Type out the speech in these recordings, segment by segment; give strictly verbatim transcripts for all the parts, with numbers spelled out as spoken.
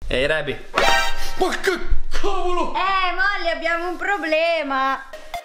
Ehi Rebi. Ma che cavolo! Eh Molly, abbiamo un problema.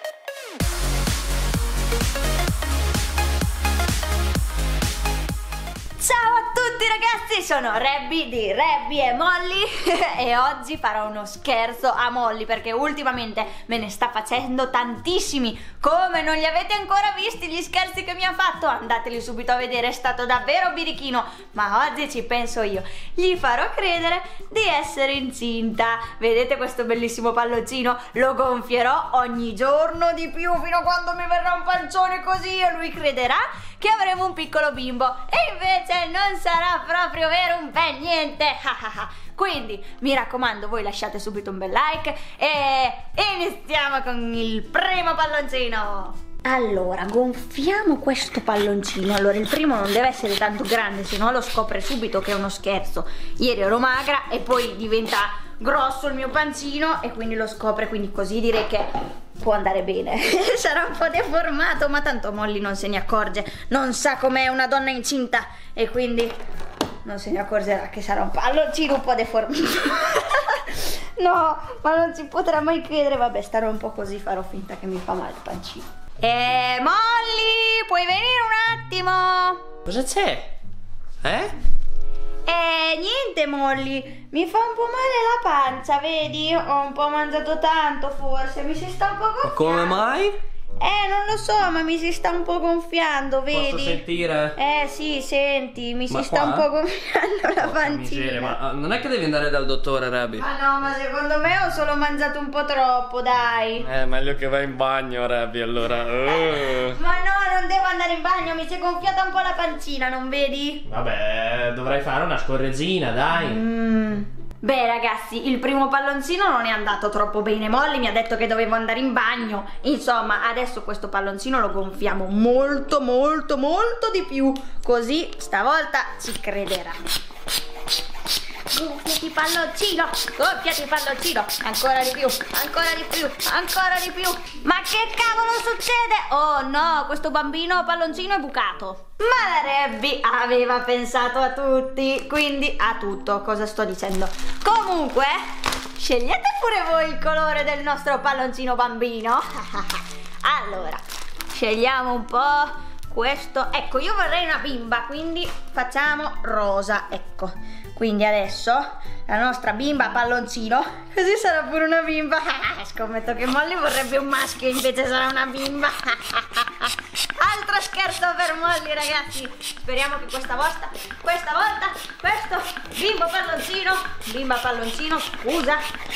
Ciao a tutti ragazzi, sono Rebby di Rebby e Molly e oggi farò uno scherzo a Molly perché ultimamente me ne sta facendo tantissimi. Come non li avete ancora visti gli scherzi che mi ha fatto? Andateli subito a vedere, è stato davvero birichino. Ma oggi ci penso io, gli farò credere di essere incinta. Vedete questo bellissimo palloncino? Lo gonfierò ogni giorno di più fino a quando mi verrà un pancione così e lui crederà che avremo un piccolo bimbo. E invece non sarà proprio vero un bel niente. Quindi mi raccomando, voi lasciate subito un bel like e iniziamo con il primo palloncino. Allora, gonfiamo questo palloncino. Allora, il primo non deve essere tanto grande, se no lo scopre subito che è uno scherzo. Ieri ero magra e poi diventa grosso il mio pancino e quindi lo scopre, quindi così direi che può andare bene. Sarà un po' deformato, ma tanto Molly non se ne accorge, non sa com'è una donna incinta e quindi non se ne accorgerà che sarà un palloncino un po' deformato. No, ma non si potrà mai credere. Vabbè, starò un po' così, farò finta che mi fa male il pancino. Eh, Molly, puoi venire un attimo? Cosa c'è? Eh? Eh, niente Molly, mi fa un po' male la pancia, vedi? Ho un po' mangiato tanto forse, mi si sta un po' gonfiando. Ma come mai? Eh, non lo so, ma mi si sta un po' gonfiando, vedi? Posso sentire? Eh, sì, senti, mi Ma si sta qua? un po' gonfiando la pancina. Miseria, ma uh, non è che devi andare dal dottore, Rebi? Ma no, ma secondo me ho solo mangiato un po' troppo, dai. Eh, meglio che vai in bagno, Rebi, allora. Uh. Ma no, non devo andare in bagno, mi si è gonfiata un po' la pancina, non vedi? Vabbè, dovrai fare una scorreggina, dai. Mm. Beh ragazzi, il primo palloncino non è andato troppo bene. Molly mi ha detto che dovevo andare in bagno. Insomma, adesso questo palloncino lo gonfiamo molto molto molto di più, così stavolta ci crederà. Gonfiati palloncino, gonfiati palloncino, ancora di più, ancora di più, ancora di più. Ma che cavolo succede? Oh no, questo bambino palloncino è bucato. Ma la Rebby aveva pensato a tutti, quindi a tutto, cosa sto dicendo? Comunque, scegliete pure voi il colore del nostro palloncino bambino. Allora, scegliamo un po' questo. Ecco, io vorrei una bimba, quindi facciamo rosa, ecco. Quindi adesso la nostra bimba palloncino, così sarà pure una bimba. Scommetto che Molly vorrebbe un maschio, invece sarà una bimba. Altro scherzo per Molly ragazzi. Speriamo che questa volta, questa volta, questo bimbo palloncino, bimba palloncino, scusa,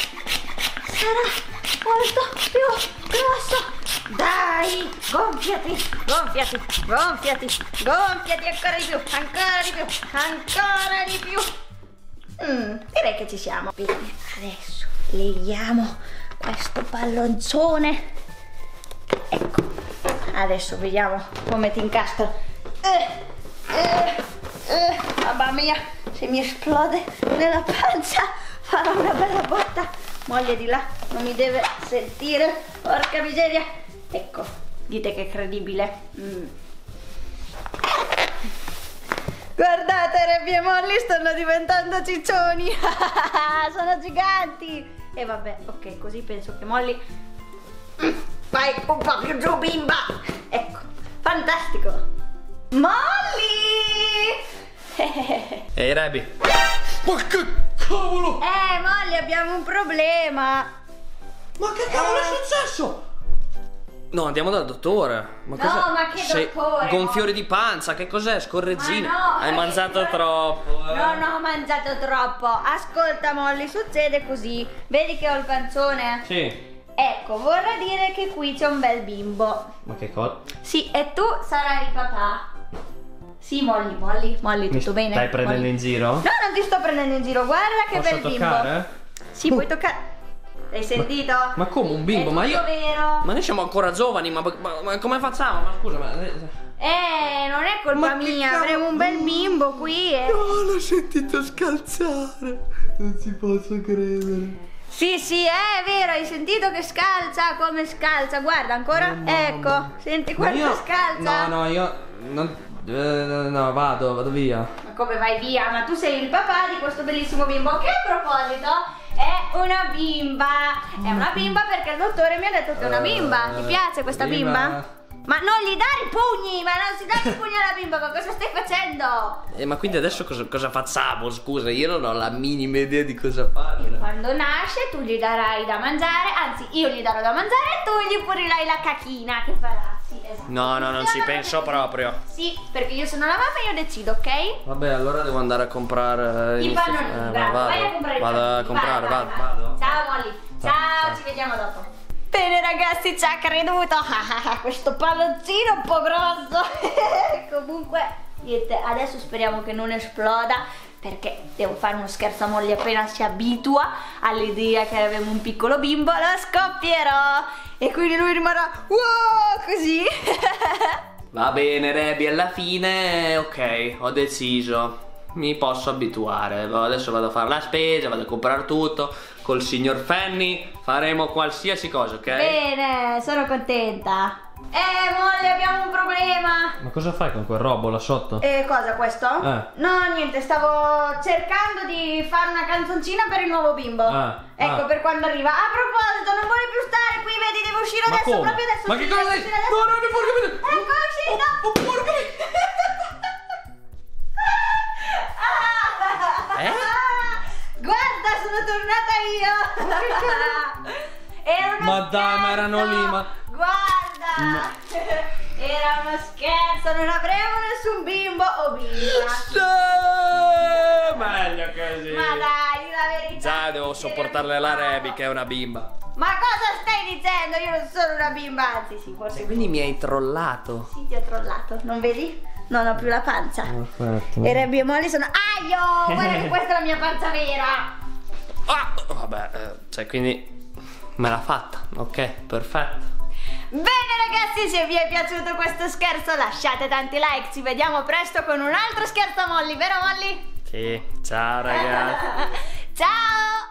sarà molto più grosso. Dai, gonfiati, gonfiati, gonfiati, gonfiati ancora di più, ancora di più, ancora di più. Mm, direi che ci siamo. Bene, adesso leghiamo questo palloncione. Ecco, adesso vediamo come ti incastro. Eh, eh, eh, mamma mia, se mi esplode nella pancia farà una bella botta. Moglie di là non mi deve sentire, porca miseria. Ecco, dite che è credibile. Mm. Guardate, Rebby e Molly stanno diventando ciccioni. Sono giganti. E vabbè, ok, così penso che Molly... Vai un po' più giù, bimba. Ecco, fantastico. Molly! Ehi Rebi. Ma che cavolo! Eh, Molly, abbiamo un problema. Ma che cavolo è successo? No, andiamo dal dottore. Ma No, cosa... ma che Sei dottore? gonfiore di pancia, che cos'è? Scorreggina? Ma no, Hai ma mangiato che- troppo. eh. Non ho mangiato troppo. Ascolta Molly, succede così. Vedi che ho il pancione? Sì. Ecco, vorrà dire che qui c'è un bel bimbo. Ma che cosa? Sì, e tu sarai il papà. Sì, Molly, Molly, Molly, tutto Mi bene? stai prendendo Molly. in giro? No, non ti sto prendendo in giro, guarda che Posso bel bimbo. toccare? Sì, puoi toccare. Hai sentito? Ma come un bimbo? È Ma io... tutto vero. Ma noi siamo ancora giovani, ma, ma- ma come facciamo? Ma scusa, ma... Eh, non è colpa Ma che mia, cavolo- avremo un bel bimbo qui e... No, l'ho sentito scalzare. Non ci posso credere. Sì, sì, è vero, hai sentito che scalza, come scalza, guarda ancora, Oh, mamma. ecco, senti Ma quanto io... scalza. No, no, io... Non... eh, no, vado, vado via. Ma come vai via? Ma tu sei il papà di questo bellissimo bimbo che a proposito è una bimba. È una bimba perché il dottore mi ha detto che è una bimba. Ti piace questa bimba? bimba? Ma non gli dare i pugni, ma non si dà i pugni alla bimba, ma cosa stai facendo? Eh, ma quindi adesso cosa, cosa facciamo? Scusa, io non ho la minima idea di cosa fare. Quando nasce tu gli darai da mangiare, anzi io gli darò da mangiare e tu gli purirai la cachina che farà. Sì, esatto. No, no, non ci penso proprio. Sì, perché io sono la mamma e io decido, ok? Vabbè, allora devo andare a comprare i pannolini, eh, bravo, vado, vai a comprare vado i pannolini. a comprare, vado, vado, vado. vado. Ciao Molly, ciao, ciao, ci vediamo dopo. Bene ragazzi, ci ha creduto. Questo palloncino un po' grosso. Comunque, niente, adesso speriamo che non esploda, perché devo fare uno scherzo a Molly appena si abitua all'idea che avevamo un piccolo bimbo, lo scoppierò e quindi lui rimarrà wow, così. Va bene Rebi, alla fine ok, ho deciso. Mi posso abituare. Adesso vado a fare la spesa, vado a comprare tutto. Col signor Fanny faremo qualsiasi cosa, ok? Bene, sono contenta. Eh, Molly, abbiamo un problema. Ma cosa fai con quel robo là sotto? Eh, cosa questo? Eh. No, niente, stavo cercando di fare una canzoncina per il nuovo bimbo. Ah, ecco, ah. per quando arriva. A proposito, non vuole più stare qui, vedi, devo uscire Ma adesso, come? proprio adesso. Ma che cosa devo dici? uscire No, adesso. no, non puoi capire. Ecco, è uscito. Oh, oh, porca miseria. Eh? Guarda, sono tornata io. Era uno Ma dai, ma erano scherzo. lì, ma... Guarda. No. Era uno scherzo, non avremo nessun bimbo o bimba. Sì, meglio così. Ma dai, la verità. Già devo sopportarle la Rebi che è una bimba. Ma cosa stai dicendo? Io non sono una bimba, anzi sì, forse. Quindi mi hai trollato. Sì, ti ho trollato, non vedi? Non ho più la pancia. Perfetto. E Rebi e Molly sono... Aio! Guarda che questa è la mia pancia vera. Ah, vabbè, eh, cioè quindi me l'ha fatta, ok, perfetto. Bene ragazzi, se vi è piaciuto questo scherzo lasciate tanti like. Ci vediamo presto con un altro scherzo a Molly, vero Molly? Sì, ciao ragazzi. Ciao!